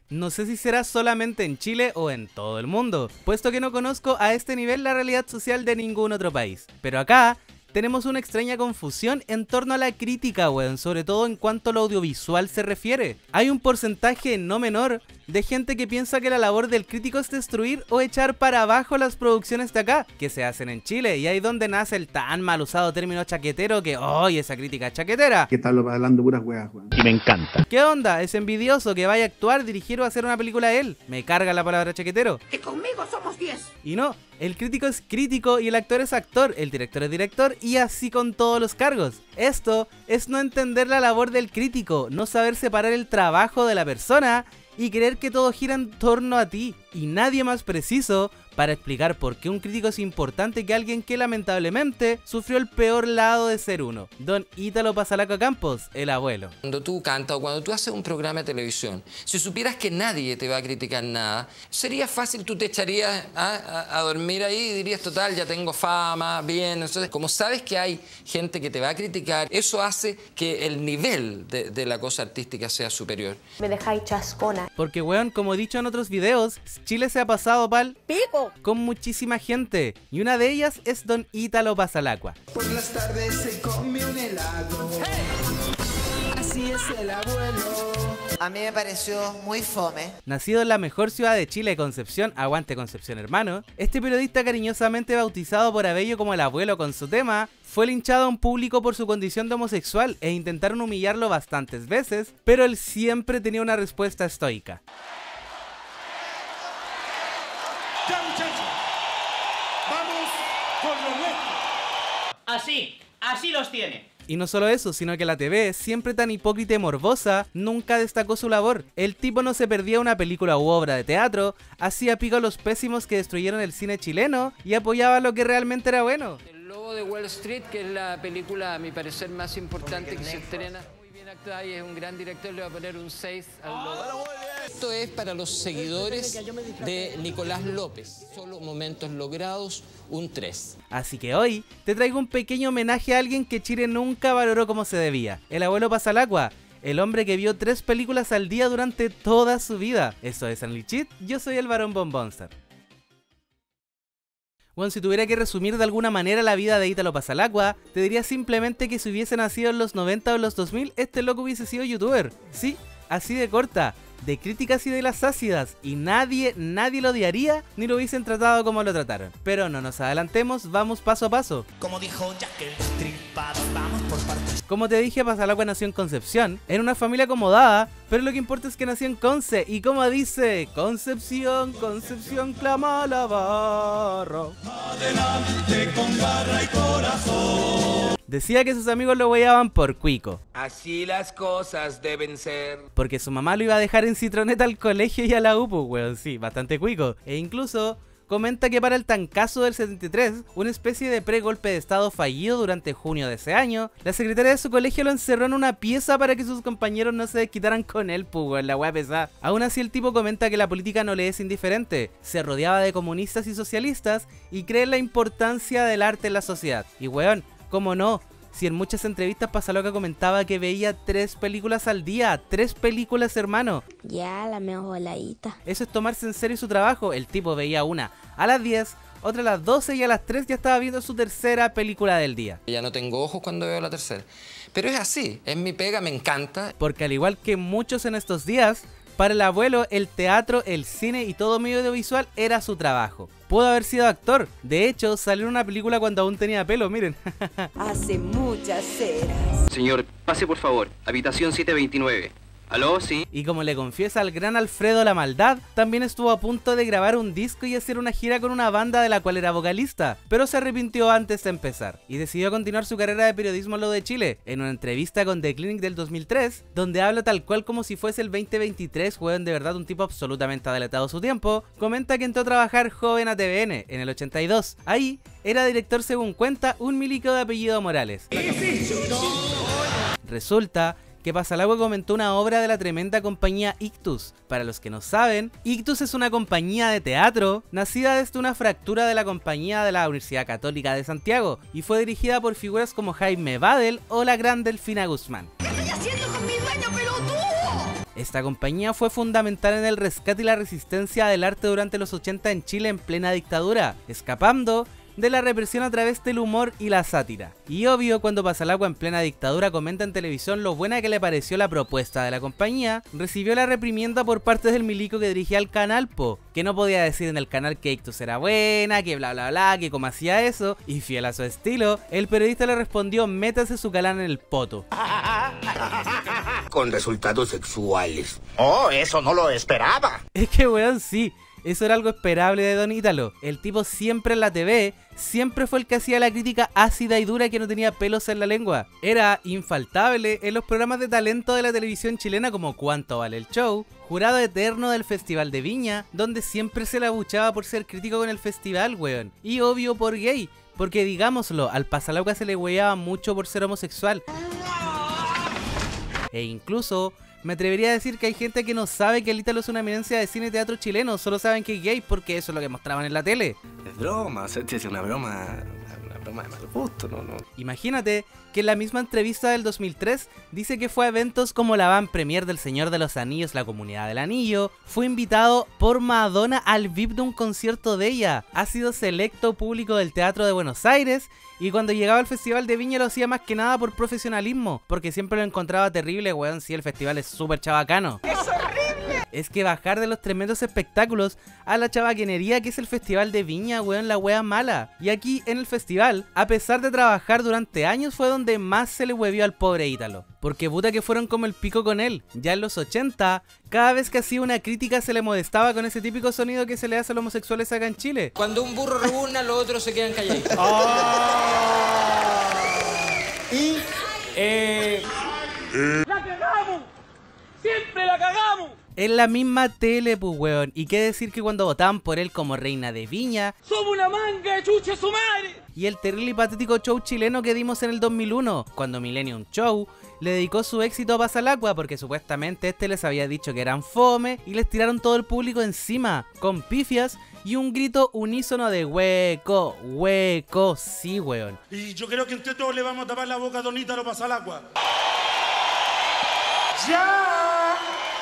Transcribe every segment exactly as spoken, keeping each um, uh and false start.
No sé si será solamente en Chile o en todo el mundo, puesto que no conozco a este nivel la realidad social de ningún otro país. Pero acá tenemos una extraña confusión en torno a la crítica, weón, sobre todo en cuanto a lo audiovisual se refiere. Hay un porcentaje no menor de gente que piensa que la labor del crítico es destruir o echar para abajo las producciones de acá, que se hacen en Chile, y ahí donde nace el tan mal usado término chaquetero que, ¡ay, esa crítica chaquetera! Que están hablando puras weas, weón. Y me encanta. ¿Qué onda? ¿Es envidioso que vaya a actuar, dirigir o hacer una película él? Me carga la palabra chaquetero. Que conmigo somos diez. Y no, el crítico es crítico y el actor es actor, el director es director y así con todos los cargos. Esto es no entender la labor del crítico, no saber separar el trabajo de la persona y creer que todo gira en torno a ti. Y nadie más preciso para explicar por qué un crítico es importante que alguien que lamentablemente sufrió el peor lado de ser uno. Don Ítalo Pasalaca Campos, el abuelo. Cuando tú cantas o cuando tú haces un programa de televisión, si supieras que nadie te va a criticar nada, sería fácil, tú te echarías a, a, a dormir ahí y dirías, total, ya tengo fama, bien. Entonces, como sabes que hay gente que te va a criticar, eso hace que el nivel de, de la cosa artística sea superior. Me dejáis chascona. Porque, weón, como he dicho en otros videos, Chile se ha pasado pa'l ¡pico! con muchísima gente, y una de ellas es Don Ítalo Pasalacqua. Por las tardes se come un helado. ¡Hey! Así es el abuelo. A mí me pareció muy fome. Nacido en la mejor ciudad de Chile, Concepción, aguante Concepción hermano, este periodista cariñosamente bautizado por Abello como el abuelo con su tema, fue linchado a un público por su condición de homosexual e intentaron humillarlo bastantes veces, pero él siempre tenía una respuesta estoica. Ya, muchachos, vamos por lo nuestro. Así, así los tiene. Y no solo eso, sino que la T V, siempre tan hipócrita y morbosa, nunca destacó su labor. El tipo no se perdía una película u obra de teatro, hacía pico a los pésimos que destruyeron el cine chileno y apoyaba lo que realmente era bueno. El Lobo de Wall Street, que es la película, a mi parecer, más importante que se estrena. Muy bien actuada y es un gran director, le va a poner un seis al Lobo. Esto es para los seguidores de Nicolás López. Solo momentos logrados, un tres. Así que hoy te traigo un pequeño homenaje a alguien que Chile nunca valoró como se debía. El abuelo Pasalacqua, el hombre que vio tres películas al día durante toda su vida. Esto es Unleashed, yo soy el Barón Bombonstar. Bueno, si tuviera que resumir de alguna manera la vida de Ítalo Pasalacqua, te diría simplemente que si hubiese nacido en los noventa o en los dos mil, este loco hubiese sido youtuber. Sí, así de corta, de críticas y de las ácidas, y nadie, nadie lo odiaría ni lo hubiesen tratado como lo trataron. Pero no nos adelantemos, vamos paso a paso. Como dijo Jack el Destripador, vamos por partes. Como te dije, Pasalacqua nació en Concepción, en una familia acomodada, pero lo que importa es que nació en Conce, y como dice, Concepción, Concepción clama la barra. Adelante con garra y corazón. Decía que sus amigos lo huellaban por cuico. Así las cosas deben ser. Porque su mamá lo iba a dejar en citroneta al colegio y a la U, pues, weón, sí, bastante cuico. E incluso comenta que para el tancazo del setenta y tres, una especie de pre-golpe de estado fallido durante junio de ese año, la secretaria de su colegio lo encerró en una pieza para que sus compañeros no se desquitaran con él, pues, weón, la weá pesada. Aún así, el tipo comenta que la política no le es indiferente, se rodeaba de comunistas y socialistas y cree en la importancia del arte en la sociedad. Y weón, ¿cómo no? Si en muchas entrevistas Pasalacqua comentaba que veía tres películas al día, tres películas, hermano. Ya, la mejor voladita. Eso es tomarse en serio su trabajo. El tipo veía una a las diez, otra a las doce y a las tres ya estaba viendo su tercera película del día. Ya no tengo ojos cuando veo la tercera. Pero es así, es mi pega, me encanta. Porque al igual que muchos en estos días, para el abuelo el teatro, el cine y todo medio audiovisual era su trabajo. Pudo haber sido actor, de hecho salió en una película cuando aún tenía pelo, miren. Hace muchas eras. Señor, pase por favor, habitación setecientos veintinueve. ¿Aló? Sí. Y como le confiesa al gran Alfredo La Maldad, también estuvo a punto de grabar un disco y hacer una gira con una banda de la cual era vocalista, pero se arrepintió antes de empezar, y decidió continuar su carrera de periodismo en lo de Chile, en una entrevista con The Clinic del dos mil tres, donde habla tal cual como si fuese el veinte veintitrés, weón, de verdad un tipo absolutamente adelantado a su tiempo. Comenta que entró a trabajar joven a T V N, en el ochenta y dos, ahí era director según cuenta un milico de apellido Morales. Resulta que Pasalacqua comentó una obra de la tremenda compañía Ictus. Para los que no saben, Ictus es una compañía de teatro nacida desde una fractura de la compañía de la Universidad Católica de Santiago y fue dirigida por figuras como Jaime Badel o la gran Delfina Guzmán. ¿Qué estoy haciendo con mi dueño, pelotudo? Esta compañía fue fundamental en el rescate y la resistencia del arte durante los ochenta en Chile en plena dictadura, escapando de la represión a través del humor y la sátira. Y obvio, cuando Pasalacua en plena dictadura comenta en televisión lo buena que le pareció la propuesta de la compañía, recibió la reprimienda por parte del milico que dirigía el canal, po, que no podía decir en el canal que Ictus era buena, que bla bla bla, que como hacía eso, y fiel a su estilo, el periodista le respondió: métase su calán en el poto. Con resultados sexuales. Oh, eso no lo esperaba. Es que weón, sí. Eso era algo esperable de Don Ítalo. El tipo siempre en la T V, siempre fue el que hacía la crítica ácida y dura que no tenía pelos en la lengua. Era infaltable en los programas de talento de la televisión chilena como Cuánto Vale el Show, jurado eterno del Festival de Viña, donde siempre se la abuchaba por ser crítico con el festival, weón. Y obvio por gay, porque digámoslo, al Pasalacua se le weaba mucho por ser homosexual. E incluso me atrevería a decir que hay gente que no sabe que el Ítalo es una eminencia de cine y teatro chileno, solo saben que es gay porque eso es lo que mostraban en la tele. Es broma, o sea, es una broma, una broma de mal gusto, no, no. Imagínate que en la misma entrevista del dos mil tres dice que fue a eventos como la van premier del Señor de los Anillos, la Comunidad del Anillo, fue invitado por Madonna al V I P de un concierto de ella, ha sido selecto público del Teatro de Buenos Aires. Y cuando llegaba al Festival de Viña lo hacía más que nada por profesionalismo, porque siempre lo encontraba terrible, weón, si el festival es súper chabacano. ¡Es horrible! Es que bajar de los tremendos espectáculos a la chabaquenería que es el Festival de Viña, weón, la wea mala. Y aquí en el festival, a pesar de trabajar durante años, fue donde más se le huevió al pobre Ítalo. Porque puta que fueron como el pico con él. Ya en los ochenta, cada vez que hacía una crítica se le molestaba con ese típico sonido que se le hace a los homosexuales acá en Chile. Cuando un burro rebuzna, los otros se quedan calladitos. Oh. Y eh... ¡La cagamos! ¡Siempre la cagamos! En la misma tele, pues, weón. Y qué decir que cuando votaban por él como reina de Viña, ¡somos una manga de chucha su madre! Y el terrible y patético show chileno que dimos en el dos mil uno, cuando Millennium Show le dedicó su éxito a Pasalacua porque supuestamente este les había dicho que eran fome y les tiraron todo el público encima, con pifias y un grito unísono de hueco, hueco, sí, weón. Y yo creo que entre todos le vamos a tapar la boca a Don Ítalo Pasalacua. ¡Ya!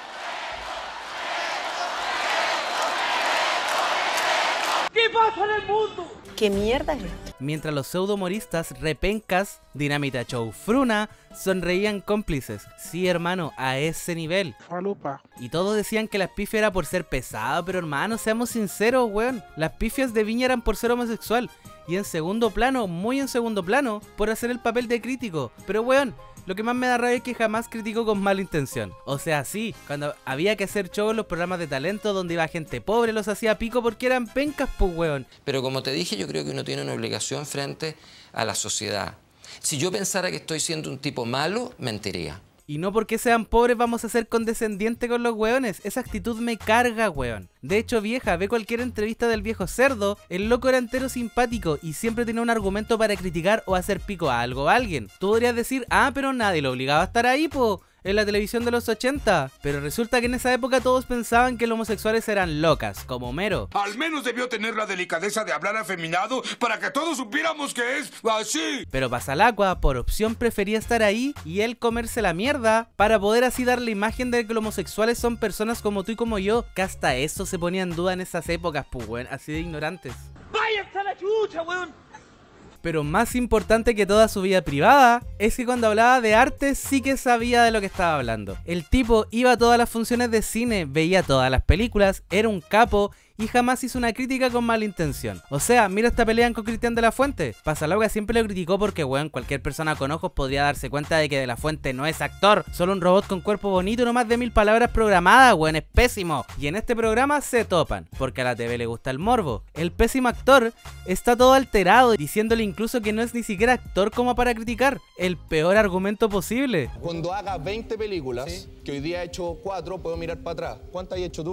¿Qué pasa en el mundo? ¿Qué mierda es esto? Mientras los pseudohumoristas Repencas, Dinamita Show, Fruna sonreían cómplices. Sí, hermano, a ese nivel. Falupa. Y todos decían que las pifias era por ser pesado, pero hermano, seamos sinceros, weón. Las pifias de Viña eran por ser homosexual. Y en segundo plano, muy en segundo plano, por hacer el papel de crítico. Pero weón, lo que más me da rabia es que jamás criticó con mala intención. O sea, sí, cuando había que hacer show en los programas de talento donde iba gente pobre, los hacía pico porque eran pencas, pues weón. Pero como te dije, yo creo que uno tiene una obligación frente a la sociedad. Si yo pensara que estoy siendo un tipo malo, mentiría. Y no porque sean pobres vamos a ser condescendientes con los weones. Esa actitud me carga, weón. De hecho, vieja, ve cualquier entrevista del viejo cerdo. El loco era entero simpático y siempre tenía un argumento para criticar o hacer pico a algo o a alguien. Tú podrías decir, ah, pero nadie lo obligaba a estar ahí, po, en la televisión de los ochenta. Pero resulta que en esa época todos pensaban que los homosexuales eran locas, como Homero. Al menos debió tener la delicadeza de hablar afeminado para que todos supiéramos que es así. Pero Pasalacua, por opción, prefería estar ahí y él comerse la mierda para poder así dar la imagen de que los homosexuales son personas como tú y como yo, que hasta eso se ponía en duda en esas épocas, pues, weón, así de ignorantes. ¡Váyanse a la chucha, weón! Pero más importante que toda su vida privada es que cuando hablaba de arte sí que sabía de lo que estaba hablando. El tipo iba a todas las funciones de cine, veía todas las películas, era un capo y jamás hizo una crítica con mala intención. O sea, mira esta pelea con Cristian de la Fuente. Pasalacua siempre lo criticó porque, weón, cualquier persona con ojos podría darse cuenta de que de la Fuente no es actor, solo un robot con cuerpo bonito y no más de mil palabras programadas, weón, es pésimo. Y en este programa se topan, porque a la T V le gusta el morbo. El pésimo actor está todo alterado, diciéndole incluso que no es ni siquiera actor como para criticar. El peor argumento posible. Cuando haga veinte películas, ¿sí?, que hoy día he hecho cuatro, puedo mirar para atrás. ¿Cuántas has hecho tú?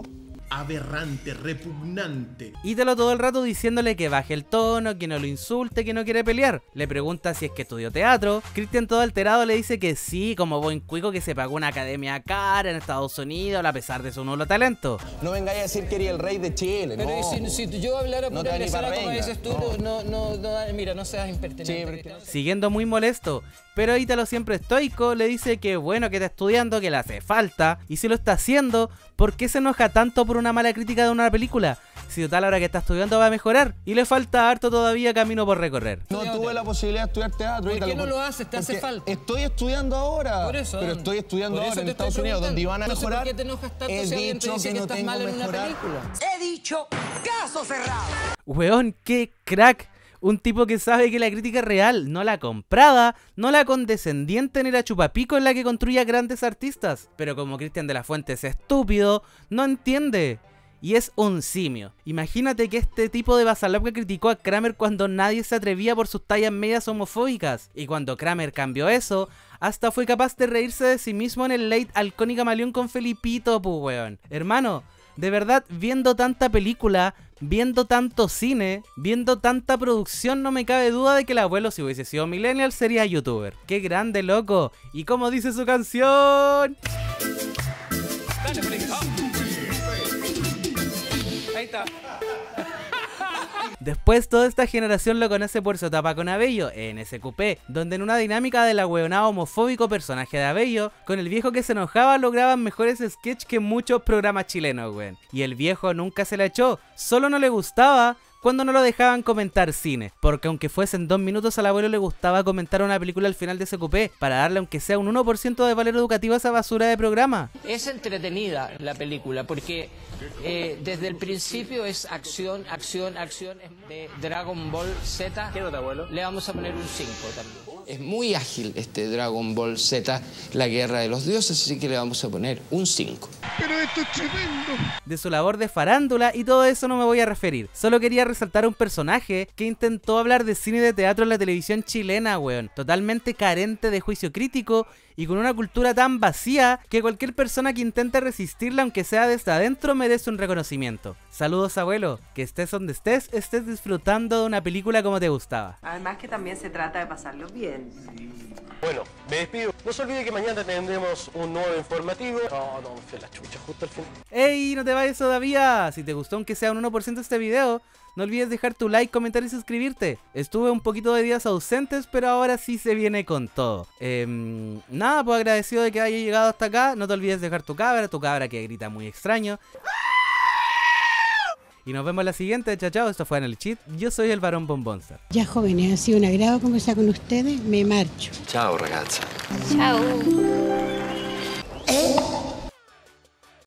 aberrante, repugnante. Ítalo todo el rato diciéndole que baje el tono, que no lo insulte, que no quiere pelear. Le pregunta si es que estudió teatro. Cristian todo alterado le dice que sí, como buen cuico que se pagó una academia cara en Estados Unidos a pesar de su nulo talento. No vengáis a decir que eres el rey de Chile, pero no. Si, si yo hablara por no el sala como dices tú, no. No, no, no, mira, no seas impertinente. Sí, porque... Siguiendo muy molesto, pero Ítalo siempre estoico le dice que bueno que está estudiando, que le hace falta, y si lo está haciendo, ¿por qué se enoja tanto por una mala crítica de una película? Si total ahora que está estudiando va a mejorar, y le falta harto todavía camino por recorrer. No tuve la posibilidad de estudiar teatro. ¿Por Ítalo, qué no lo haces? Te hace falta. Estoy estudiando ahora, por eso, pero estoy estudiando ahora en Estados Unidos, donde iban a mejorar. ¿Por qué te enojas tanto He si alguien te dicho dice que que no estás tengo mal en una mejorar. película? He dicho, caso cerrado. Weón, qué crack. Un tipo que sabe que la crítica es real, no la comprada, no la condescendiente ni la chupapico en la que construye a grandes artistas. Pero como Cristian de la Fuente es estúpido, no entiende. Y es un simio. Imagínate que este tipo de Basalovka criticó a Kramer cuando nadie se atrevía por sus tallas medias homofóbicas. Y cuando Kramer cambió eso, hasta fue capaz de reírse de sí mismo en el Late Halcón y Camaleón con Felipito, pu weón. Hermano, de verdad, viendo tanta película, viendo tanto cine, viendo tanta producción, no me cabe duda de que el abuelo, si hubiese sido millennial, sería youtuber. ¡Qué grande, loco! Y como dice su canción... Ahí está. Después toda esta generación lo conoce por su etapa con Abello, en S Q P, donde en una dinámica del ahueonado homofóbico personaje de Abello, con el viejo que se enojaba lograban mejores sketches que muchos programas chilenos, weón. Y el viejo nunca se la echó, solo no le gustaba cuando no lo dejaban comentar cine, porque aunque fuesen dos minutos al abuelo le gustaba comentar una película al final de S Q P, para darle aunque sea un uno por ciento de valor educativo a esa basura de programa. Es entretenida la película, porque eh, desde el principio es acción, acción, acción. De Dragon Ball Z, ¿qué nota, abuelo? Le vamos a poner un cinco también. Es muy ágil este Dragon Ball Z, la guerra de los dioses, así que le vamos a poner un cinco. Pero esto es tremendo. De su labor de farándula y todo eso no me voy a referir. Solo quería resaltar un personaje que intentó hablar de cine y de teatro en la televisión chilena, weón. Totalmente carente de juicio crítico y con una cultura tan vacía que cualquier persona que intente resistirla, aunque sea desde adentro, merece un reconocimiento. Saludos, abuelo. Que estés donde estés, estés disfrutando de una película como te gustaba. Además que también se trata de pasarlo bien. Bueno, me despido. No se olvide que mañana tendremos un nuevo informativo. Oh, no, me fue la chucha justo al fin. ¡Ey! No te vayas todavía. Si te gustó aunque sea un uno por ciento este video, no olvides dejar tu like, comentar y suscribirte. Estuve un poquito de días ausentes, pero ahora sí se viene con todo. Eh, nada, pues agradecido de que haya llegado hasta acá. No te olvides dejar tu cabra, tu cabra que grita muy extraño. Y nos vemos en la siguiente. Chao, chao. Esto fue En el Cheat. Yo soy el Barón Bombonza. Ya, jóvenes, ha sido un agrado conversar con ustedes. Me marcho. Chao, ragazza. Chao.